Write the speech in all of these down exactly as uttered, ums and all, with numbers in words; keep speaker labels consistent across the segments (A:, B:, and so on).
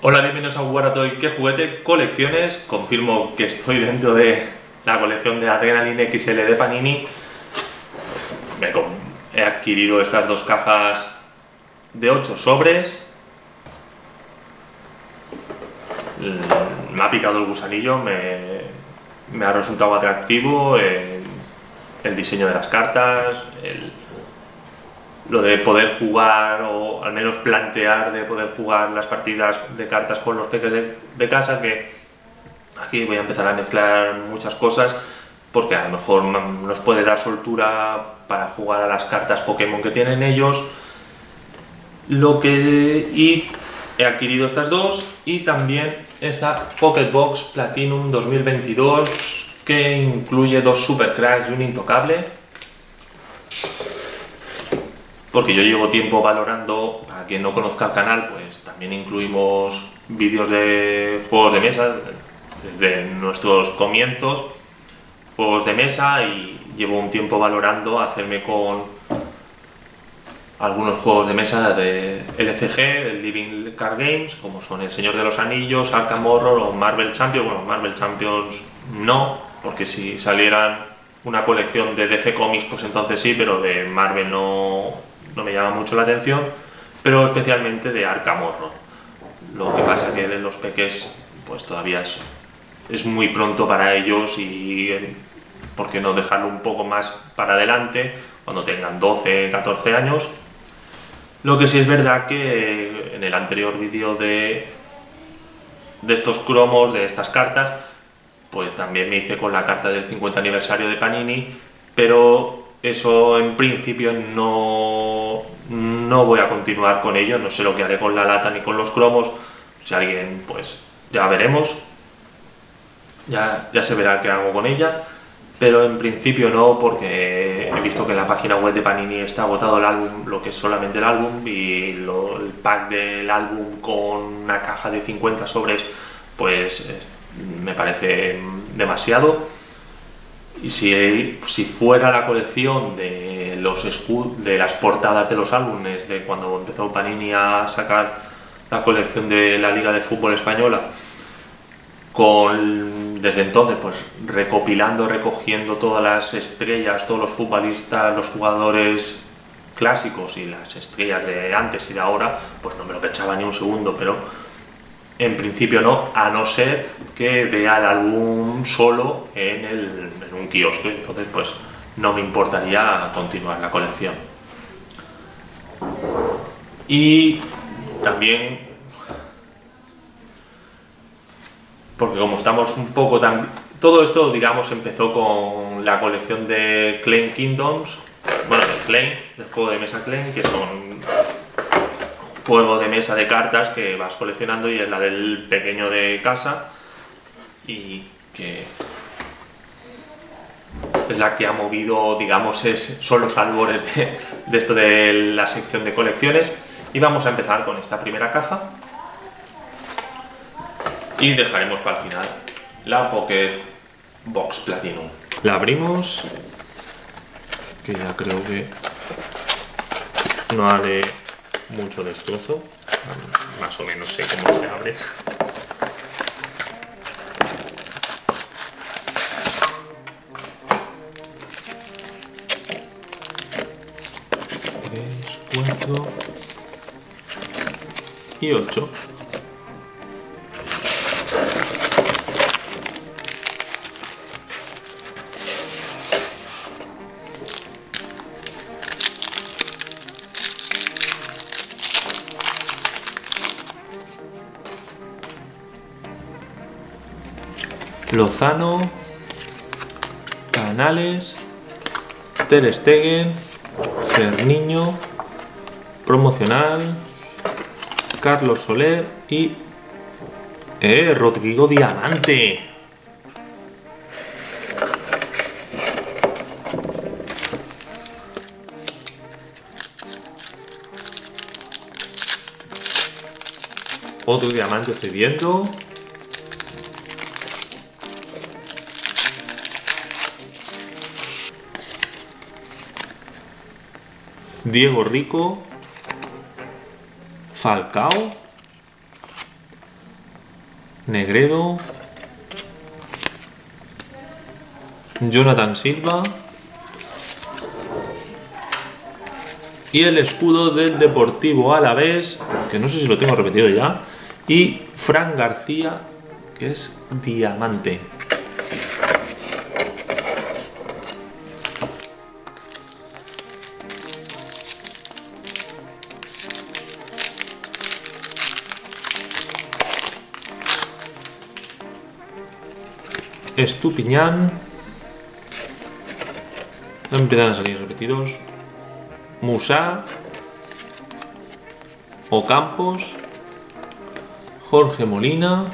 A: Hola, bienvenidos a Waratoy. ¿Qué juguete? Colecciones. Confirmo que estoy dentro de la colección de Adrenaline X L de Panini. Me he adquirido estas dos cajas de ocho sobres. Me ha picado el gusanillo, me, me ha resultado atractivo el, el diseño de las cartas, el, lo de poder jugar o al menos plantear de poder jugar las partidas de cartas con los peques de, de casa, que aquí voy a empezar a mezclar muchas cosas porque a lo mejor nos puede dar soltura para jugar a las cartas Pokémon que tienen ellos. Lo que y he adquirido estas dos y también esta Pocket Box Platinum dos mil veintidós que incluye dos Super Cracks y un Intocable. Porque yo llevo tiempo valorando, para quien no conozca el canal, pues también incluimos vídeos de juegos de mesa desde nuestros comienzos, juegos de mesa, y llevo un tiempo valorando hacerme con algunos juegos de mesa de L C G, el Living Card Games, como son El Señor de los Anillos, Arkham Horror o Marvel Champions. Bueno, Marvel Champions no, porque si salieran una colección de D C Comics pues entonces sí, pero de Marvel no... no me llama mucho la atención, pero especialmente de Arkham Horror. Lo que pasa que de los peques pues todavía es, es muy pronto para ellos, y por qué no dejarlo un poco más para adelante cuando tengan doce, catorce años. Lo que sí es verdad que en el anterior vídeo de, de estos cromos, de estas cartas, pues también me hice con la carta del cincuenta aniversario de Panini, pero eso en principio no, no voy a continuar con ello. No sé lo que haré con la lata ni con los cromos. Si alguien, pues ya veremos, ya, ya se verá qué hago con ella, pero en principio no, porque he visto que en la página web de Panini está agotado el álbum, lo que es solamente el álbum, y lo, el pack del álbum con una caja de cincuenta sobres pues es, me parece demasiado. Y si, si fuera la colección de, los de las portadas de los álbumes de cuando empezó Panini a sacar la colección de la Liga de Fútbol Española, con, desde entonces pues recopilando, recogiendo todas las estrellas, todos los futbolistas, los jugadores clásicos y las estrellas de antes y de ahora, pues no me lo pensaba ni un segundo, pero en principio no, a no ser que vea el álbum solo en, el, en un kiosco. Entonces pues no me importaría continuar la colección. Y también, porque como estamos un poco tan... Todo esto, digamos, empezó con la colección de Claim Kingdoms, bueno, de Claim, del juego de mesa Claim, que son juego de mesa de cartas que vas coleccionando, y es la del pequeño de casa, y que es la que ha movido, digamos, es, son los albores de, de esto de la sección de colecciones. Y vamos a empezar con esta primera caja y dejaremos para el final la Pocket Box Platinum. La abrimos, que ya creo que no haré mucho destrozo, más o menos sé cómo se abre. tres, cuatro y ocho. Lozano, Canales, Ter Stegen, Ferniño, promocional, Carlos Soler y eh, Rodrigo Diamante. Otro diamante estoy viendo. Diego Rico, Falcao, Negredo. Jonathan Silva. Y el escudo del Deportivo Alavés, que no sé si lo tengo repetido ya. Y Fran García, que es diamante. Estupiñán. Empiezan a salir repetidos. Musa. Ocampos. Jorge Molina.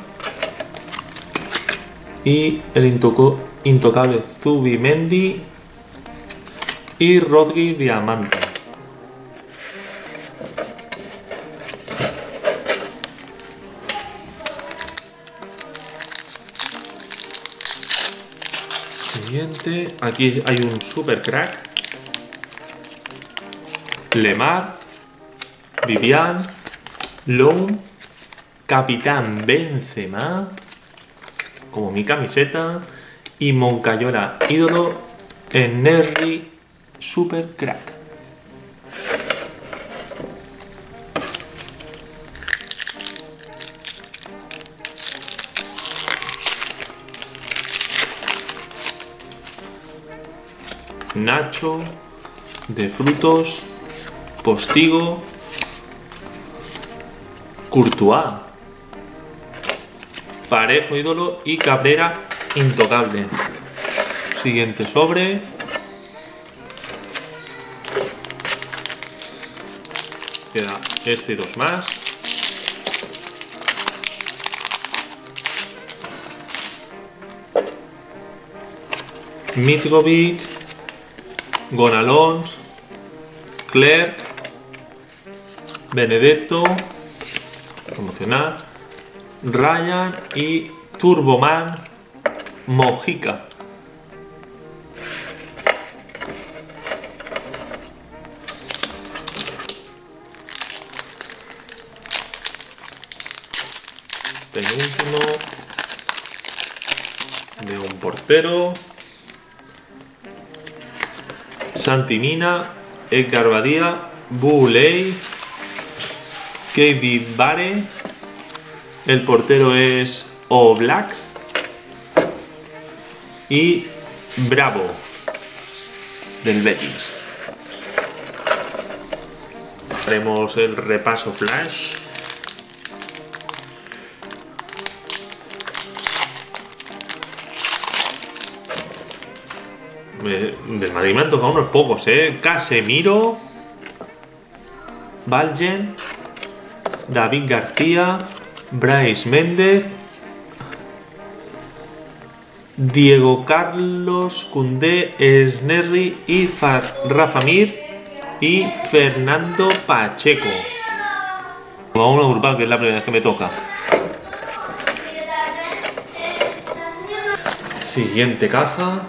A: Y el intoco, intocable Zubimendi. Y Rodri Diamante. Siguiente, aquí hay un super crack. Lemar, Vivian, Loum, Capitán Benzema, como mi camiseta, y Moncayola, ídolo, en Nerri, super crack. Nacho, de frutos, Postigo, Courtois, Parejo ídolo y Cabrera intocable. Siguiente sobre. Queda este y dos más. Mitrovic, Gonalons, Clerc, Benedetto, promocionar, Ryan y Turboman Mojica. Penúltimo de un portero. Santimina, Edgar Badía, Buley, Kevin Bare. El portero es Oblak. Y Bravo, del Betis. Haremos el repaso flash. Del Madrid me han tocado unos pocos, ¿eh? Casemiro, Valgen, David García, Brais Méndez, Diego Carlos, Koundé, Snerri y Rafa Mir y Fernando Pacheco. Vamos a un agrupado, que es la primera vez que me toca. Siguiente caja.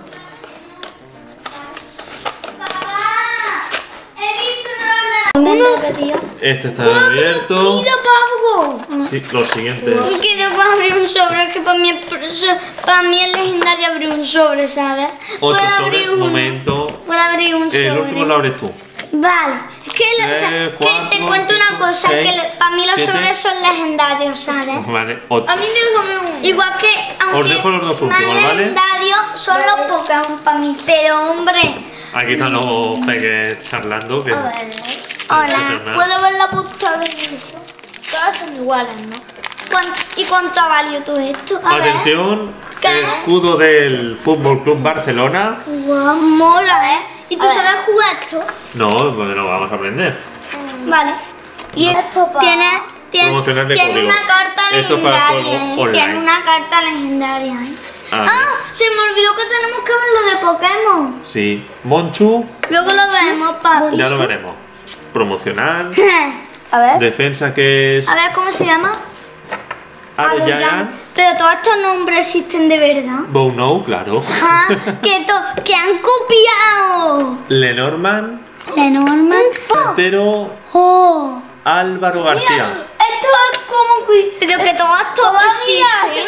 A: Este está abierto. Sí, los siguientes.
B: Quiero para abrir un sobre, que para mí, para mí es legendario abrir un sobre, ¿sabes?
A: Otro sobre, un momento.
B: Para abrir un sobre.
A: El último lo abres tú.
B: Vale. Es que, Tres, o sea, cuatro, que te cuento una cosa, seis, que le, para mí los siete. sobres son legendarios, ¿sabes?
A: Vale, ocho.
B: A mí déjame uno. Igual que, aunque
A: os dejo los dos últimos, ¿vale?
B: legendarios son los Pokémon para mí, pero hombre.
A: Aquí están los peques charlando. Que
B: Hola. Hola. ¿Puedo ver la postada de eso? Todas son iguales, ¿no? ¿Y cuánto ha valido todo esto? A
A: Atención, ver. Escudo del Fútbol Club Barcelona.
B: Wow, mola, ¿eh? ¿Y tú sabes jugar esto?
A: No, pues lo vamos a aprender.
B: Vale. Y
A: no.
B: esto tiene, tiene, tiene una carta
A: esto
B: legendaria. Para tiene una carta legendaria. ¿eh? Ah, ah, se me olvidó que tenemos que ver lo de Pokémon.
A: Sí. Monchu.
B: Luego lo veremos, papi.
A: Ya lo veremos. Promocional.
B: A ver.
A: Defensa, que es.
B: A ver, ¿cómo se llama?
A: Adoyan.
B: Pero todos estos nombres existen de verdad.
A: Bono, claro.
B: Ah, que, to que han copiado.
A: Lenormand.
B: Lenormand.
A: Portero.
B: Oh.
A: Álvaro García.
B: Mira, esto es como que. Pero que todos estos existen.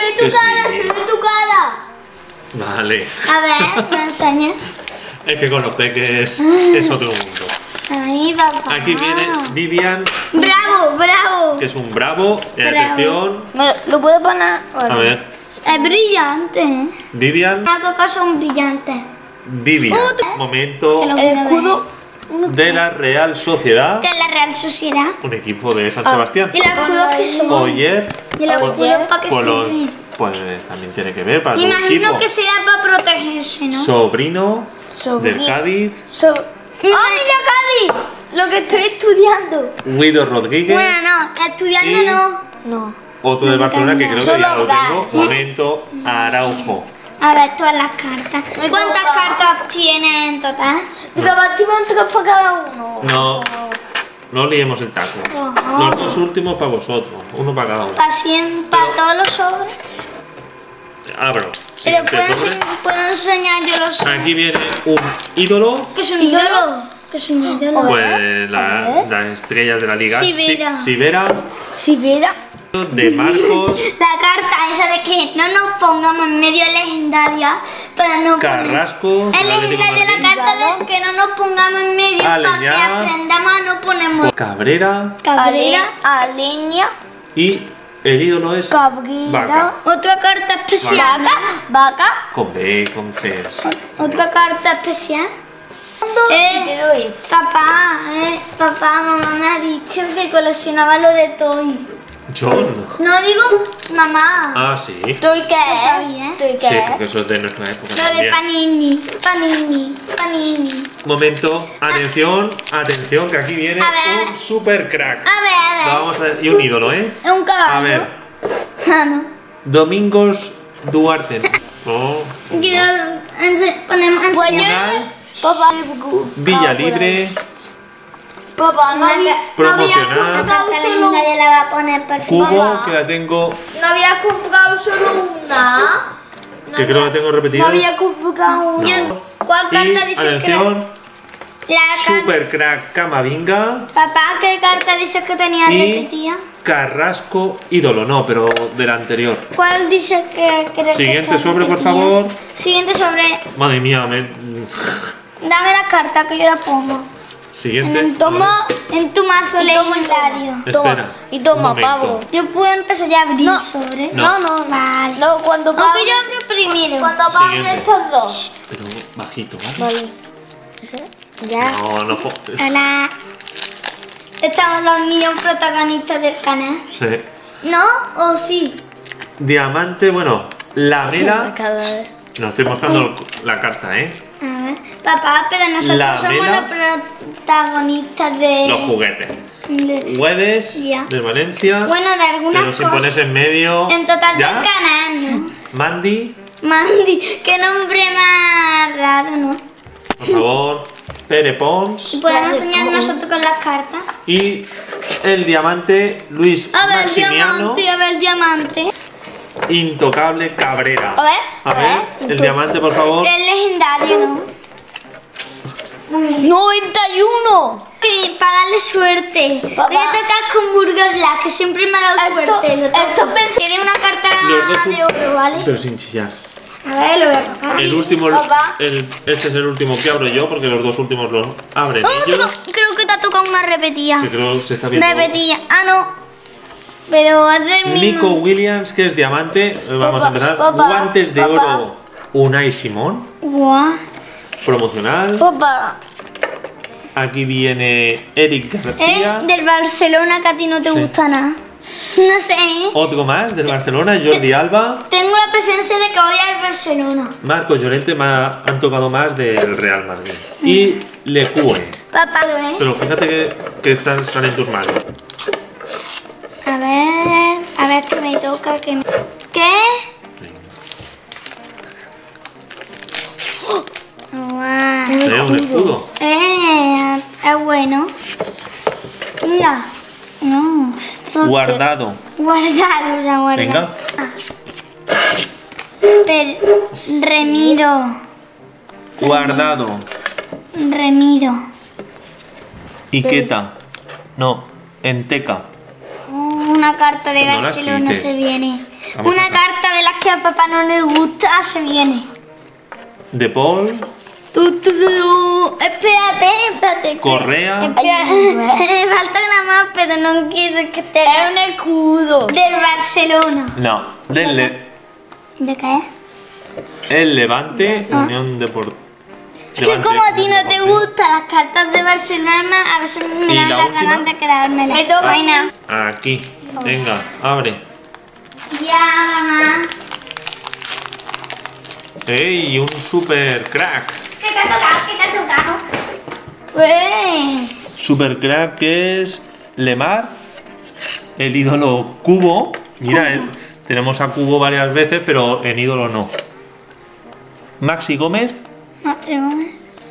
A: Vale.
B: A ver, me enseña.
A: Es que con los peques es otro mundo.
B: Ahí, papá.
A: Aquí viene Vivian,
B: Bravo, bravo.
A: que es un bravo. Y
B: Bravo.
A: atención.
C: Me lo puedo poner.
A: A ver.
B: Es brillante. ¿eh?
A: Vivian.
B: Las dos cosas son brillantes.
A: Vivian. Momento
B: Que lo
C: El escudo.
A: de la Real Sociedad.
B: Que es la Real Sociedad.
A: Un equipo de San Sebastián.
B: ¿Y los escudos que son?
A: Oyer.
B: ¿Y los
A: Pues-
B: escudos para qué
A: pues los-
B: sirven?
A: Pues también tiene que ver para tu
B: Imagino
A: equipo.
B: que será para protegerse, ¿no?
A: Sobrino
C: Sobrino.
A: del Cádiz.
C: So ¡Ah, mira, Cádiz! Lo que estoy estudiando.
A: Guido Rodríguez.
B: Bueno, no, estudiando
A: Y-
B: no.
C: No.
A: Otro del Barcelona que creo que
C: Solo
A: ya lo
C: gas.
A: tengo. Momento Araujo.
B: A ver, todas las cartas.
C: Me
B: ¿Cuántas
C: toca.
B: cartas tiene en total?
C: Repartimos tres para cada uno.
A: No, no liemos el taco.
B: Ajá.
A: Los dos últimos para vosotros. Uno para cada uno.
B: Para siempre, para
A: Pero-
B: todos los sobres.
A: Abro.
B: Pero
A: Siguiente
B: puedo,
A: sobre.
B: ense- puedo enseñar yo los sobres.
A: Aquí viene un ídolo.
B: ¿Qué es un ídolo? ¿Qué es un ídolo?
A: Pues la- las estrellas de la liga.
B: Sivera.
A: Si- Sivera.
C: Si viera.
A: De Marcos.
B: La carta esa de que no nos pongamos en medio legendaria para no poner...
A: Carrasco.
B: Es
A: del Atlético
B: legendaria
A: de
B: la
A: Madrid.
B: carta de que no nos pongamos en medio para que
A: Aleñá.
B: aprendamos a no ponernos...
A: Cabrera.
B: Cabrera.
C: Aleña.
A: Y el ídolo es
C: Cabrera.
A: Vaca.
B: Otra carta especial.
C: Vaca. Vaca.
A: Con B, con C.
B: Otra carta especial.
C: Y
B: Eh,
C: te doy.
B: papá, eh, papá, mamá me ha dicho que coleccionaba lo de Toy.
A: Yo no.
B: No digo mamá,
A: Ah, sí.
C: ¿Tú qué?
B: Lo sabía.
C: ¿Tú qué?
A: Sí, porque eso es de nuestra época
B: lo de
A: también.
B: Panini, Panini, Panini.
A: Momento, atención, atención, que aquí viene
B: A ver.
A: un super crack.
B: A ver, a
A: Lo
B: ver,
A: vamos a, y un ídolo, ¿eh?
B: es un caballo.
A: A ver,
B: Ah, no.
A: Domingos Duarte. Oh,
B: Quiero ense- ponemos enseñar.
A: Unal,
C: Papá.
A: Villalibre,
C: Papá, no había, no había
A: Promocional.
B: La
C: comprado
B: carta
C: solo,
B: linda ya la va a poner perfecta.
A: Cubo, que la tengo,
C: no había comprado solo una.
A: que creo que la tengo
C: No
A: repetida.
C: había comprado una.
B: Yo- ¿Cuál
A: Y
B: carta dice que
A: atención,
B: la carta?
A: super crack Camavinga
B: Papá, ¿qué carta dice que tenía
A: y
B: repetida?
A: Carrasco ídolo, no, pero del anterior.
B: ¿Cuál dice que cree que
A: Siguiente
B: está
A: sobre, por
B: repetida?
A: favor.
B: Siguiente sobre.
A: Madre mía, me...
B: Dame la carta que yo la pongo. En,
A: Siguiente.
B: el- toma, en tu mazo
C: Y toma, y toma.
B: legendario.
C: Toma.
A: Espera,
C: Y toma,
A: un momento.
C: pavo.
B: Yo puedo empezar ya a abrir
C: No.
B: sobre.
A: No.
C: No, no,
B: Vale.
C: no, cuando
B: Aunque
C: pague,
B: yo abro primero.
C: cuando pague
A: Siguiente.
C: estos dos.
A: Pero bajito, ¿vale?
C: Vale. Ya.
A: No, no puedo.
B: Hola. Estamos los niños protagonistas del canal.
A: Sí.
B: ¿No? ¿O sí?
A: Diamante, bueno, la mera.
C: Cada vez.
A: No estoy mostrando la carta, ¿eh?
B: A ver. Papá, pero nosotros
A: La
B: somos
A: vela.
B: los protagonistas de...
A: Los juguetes.
B: de-
A: Hueves
B: Ya.
A: de Valencia.
B: Bueno, de algunas
A: Pero sin
B: cosas.
A: ponerse en medio.
B: En total
A: ¿Ya?
B: del canal, ¿no?
A: Mandy,
B: Mandy, qué nombre más raro, ¿no?
A: por favor. Pere Pons.
B: Y podemos enseñar nosotros con las cartas.
A: Y el diamante Luis
B: A ver, el
A: Maximiano.
B: diamante, a ver, el diamante.
A: Intocable Cabrera.
C: A ver,
A: A
C: a
A: ver,
C: ver.
A: el diamante, por favor.
B: Es legendario, ¿no?
C: noventa y uno.
B: Que para darle suerte.
C: Papá.
B: Voy a tocar con Burger Black, que siempre me ha dado
C: Esto-
B: suerte. Lo toco.
C: esto pensé-
B: Tiene una carta
A: Los dos
B: de oro, ¿vale?
A: Pero sin chillar.
B: A ver, lo voy a tocar.
A: El último,
C: Papá.
A: el, este es el último que abro yo porque los dos últimos los abren
B: Oh,
A: ellos.
B: creo, creo que te ha tocado una repetida.
A: Que creo que se está viendo.
B: Repetida. Ah, no. Pero es del
A: Nico
B: mismo.
A: Williams, que es diamante. Eh, Vamos
C: Papá,
A: a empezar.
C: papá,
A: Guantes de
C: papá.
A: oro. Unai Simón.
B: Guau.
A: Promocional.
C: Papá.
A: Aquí viene Eric García.
B: Es del Barcelona, que a ti no te
A: Sí.
B: gusta nada. No sé, ¿eh?
A: Otro más del Barcelona, Jordi Alba.
B: Tengo la presencia de que voy al Barcelona.
A: Marco Llorente me ha- han tocado más del Real Madrid. Y Lecue.
B: Papá, ¿eh?
A: Pero fíjate que, que están, están en tus manos.
B: A ver, a ver qué me toca, que me... ¿Qué? Guau.
A: Eh, un escudo.
B: Eh, es bueno. Mira. No, esto...
A: Guardado.
B: Guardado, ya guardado.
A: Venga.
B: Per... Remido.
A: Guardado.
B: Remido.
A: Iqueta. No, Enteca.
B: Una carta de
A: No la
B: Barcelona
A: quites.
B: se viene.
A: Vamos
B: Una
A: a-
B: carta de las que a papá no le gusta se viene.
A: De Paul.
B: Tú, tú, tú. Espérate, espérate.
A: Correa.
B: Espera. Me falta una más, pero no quiero que te...
C: Es un escudo.
B: Del Barcelona.
A: No, del Le-
B: ¿De qué?
A: el Levante Unión Deportiva.
B: Es que como a ti no te gustan las cartas de Barcelona, a veces me
A: ¿Y
B: dan
A: la
B: las
A: última?
B: ganas de quedármelas.
C: Me toca.
B: Buena.
A: Aquí. Venga, abre.
B: Ya.
A: ¡Ey! Un super crack.
B: ¿Qué te ha tocado? ¿Qué te ha tocado?
C: Pues.
A: Super crack que es Lemar, el ídolo Cubo. Mira, eh, tenemos a Cubo varias veces, pero en ídolo no. Maxi Gómez,
B: Maxi Gómez.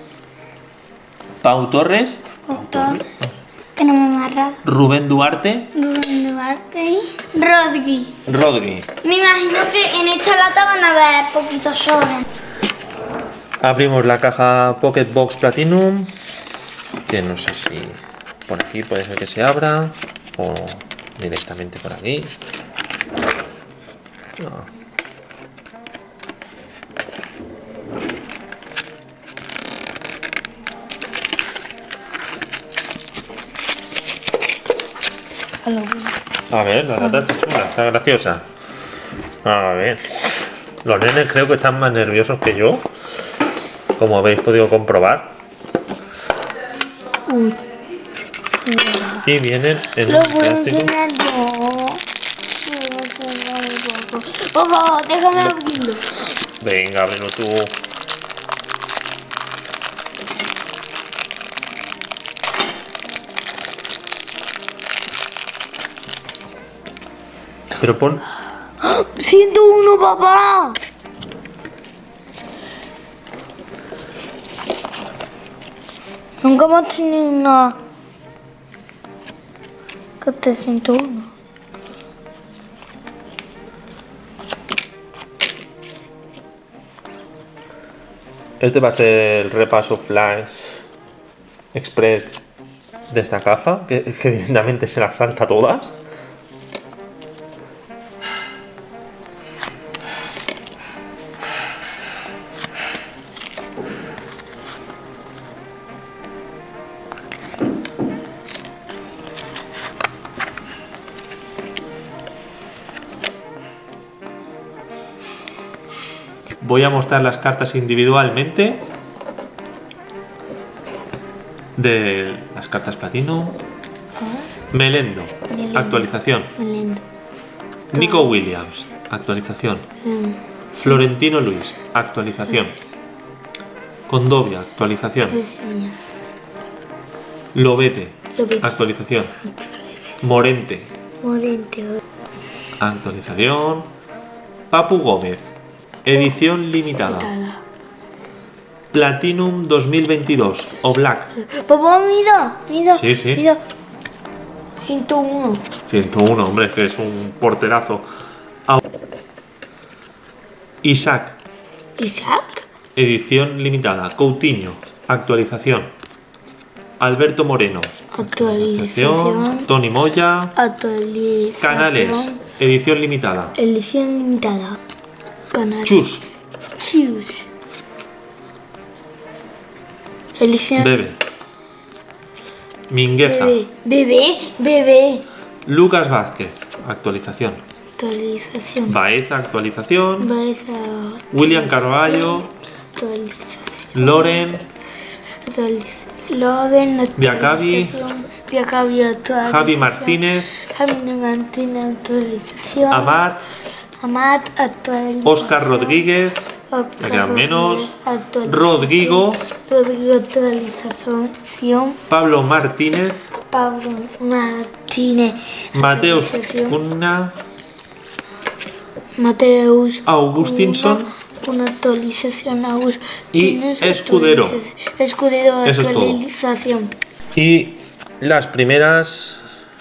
A: Pau Torres,
B: Torres. Que no me he amarrado.
A: Rubén Duarte,
B: Rubén Duarte y Rodri.
A: Rodri.
B: Me imagino que en esta lata van a haber poquitos sobres.
A: Abrimos la caja Pocket Box Platinum, que no sé si por aquí puede ser que se abra o directamente por aquí. No. A ver, la lata está chula, está graciosa. A ver. Los nenes creo que están más nerviosos que yo, como habéis podido comprobar.
B: Uy.
A: Y vienen en
B: Lo
A: un
B: voy a
A: plástico.
B: enseñar yo. Lo voy a enseñar un poco. Por favor, déjame abrirlo.
A: Venga, ábrelo tú. Pero pon...
B: ciento uno, papá. Nunca hemos tenido una carta de ciento uno.
A: Este va a ser el repaso flash express de esta caja, que, que directamente se las salta todas. Voy a mostrar las cartas individualmente de las cartas Platinum. Melendo, actualización.
B: Melendo.
A: Nico Williams, actualización.
B: Mm.
A: Florentino Luis, actualización. Condovia, actualización. Lobete,
B: Lobete.
A: actualización. Morente,
B: Morente.
A: actualización. Papu Gómez, edición limitada. Platinum dos mil veintidós o Black.
B: Papá, mira, mira.
A: Sí, sí.
B: Mira. ciento uno.
A: ciento uno, hombre, que es un porterazo. Au- Isaac,
B: Isaac.
A: edición limitada. Coutinho, actualización. Alberto Moreno,
B: Actualización.
A: Tony Moya.
B: Actualización.
A: Canales, edición limitada.
B: Edición limitada. Canales.
A: Chus,
B: Chus. Edición.
A: Bebe. Mingueza,
B: Bebé. Bebé. Bebé.
A: Lucas Vázquez, actualización.
B: Actualización.
A: Baeza, actualización.
B: Baeza.
A: William Carvalho,
B: Actualización.
A: Loren,
B: Actualización. Loden.
A: Diacabi.
B: Actualización. Diacabi. Actualización.
A: Javi Martínez,
B: Javi Martínez. Actualización.
A: Amat,
B: Amat. Actualización.
A: Óscar Rodríguez,
B: Oscar
A: me quedan menos.
B: Actualización.
A: Rodrigo,
B: Rodrigo. Actualización.
A: Pablo Martínez,
B: Pablo Martínez.
A: Mateus
B: Actualización.
A: Cunha,
B: Mateus
A: Augustinson
B: Cunha, una actualización Augustinson,
A: y Escudero.
B: actualización. Escudero,
A: Eso es todo.
B: actualización.
A: y las primeras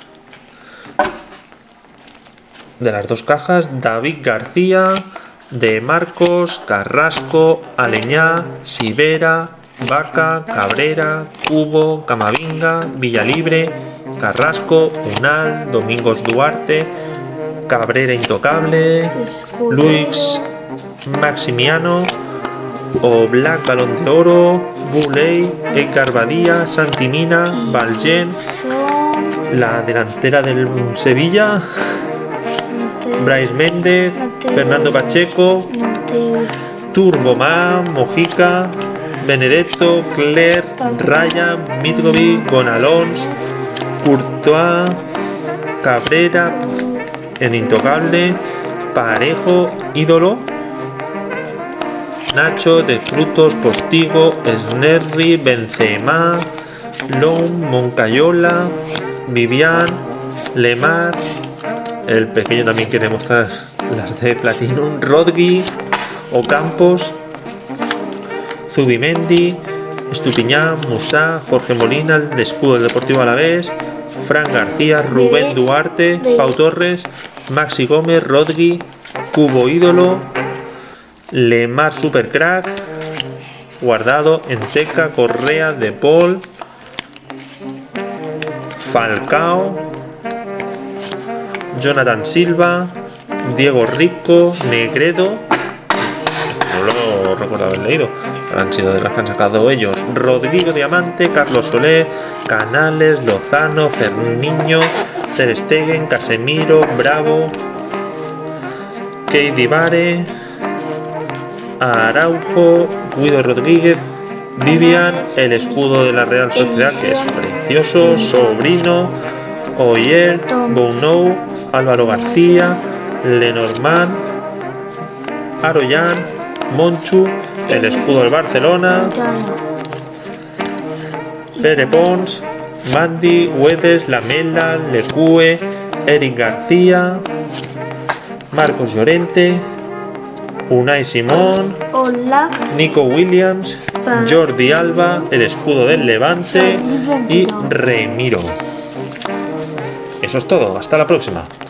A: de las dos cajas: David García, De Marcos, Carrasco, Aleñá, Sivera, Vaca, Cabrera, Cubo, Camavinga, Villalibre, Carrasco, Unal, Domingos Duarte, Cabrera Intocable, Luis Maximiano, Oblak, Balón de Oro, Buley, Edgar Badía, Santi Mina, Valgen, la delantera del Sevilla, Brais Méndez, Fernando Pacheco, Turbomán, Mojica, Benedetto, Clerc, Ryan, Mitrovic, Gonalons, Courtois, Cabrera, el Intocable, Parejo, Ídolo, Nacho, De Frutos, Postigo, Snerri, Benzema, Lom, Moncayola, Vivian, Lemar, el pequeño también quiere mostrar las de Platinum, Rodri, Ocampos, Zubimendi, Estupiñán, Musá, Jorge Molina, el escudo del Deportivo Alavés, Fran García, Rubén Duarte, Pau Torres, Maxi Gómez, Rodri, Cubo Ídolo, Lemar Supercrack, Guardado, Enteca, Correa, De Paul, Falcao, Jonathan Silva, Diego Rico, Negredo, no lo recuerdo haber leído, han sido de las que han sacado ellos, Rodrigo Diamante, Carlos Soler, Canales, Lozano, Ferniño, Ter Stegen, Casemiro, Bravo, Keidi Vare, Araujo, Guido Rodríguez, Vivian, el escudo de la Real Sociedad que es precioso, Sobrino, Oyer, Bounou, Álvaro García, Lenormand, Aroyan, Monchu, el escudo del Barcelona, Pere Pons, Mandy, Huedes, Lamela, Lecue, Eric García, Marcos Llorente, Unai Simón, Nico Williams, Jordi Alba, el escudo del Levante y Remiro. Eso es todo, hasta la próxima.